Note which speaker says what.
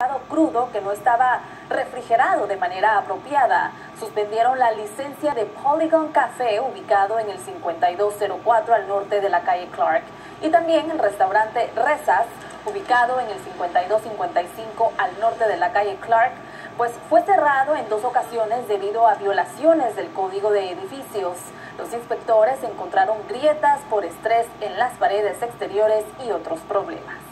Speaker 1: crudo que no estaba refrigerado de manera apropiada. Suspendieron la licencia de Polygon Café, ubicado en el 5204 al norte de la calle Clark, y también el restaurante Rezas, ubicado en el 5255 al norte de la calle Clark, pues fue cerrado en 2 ocasiones debido a violaciones del código de edificios. Los inspectores encontraron grietas por estrés en las paredes exteriores y otros problemas.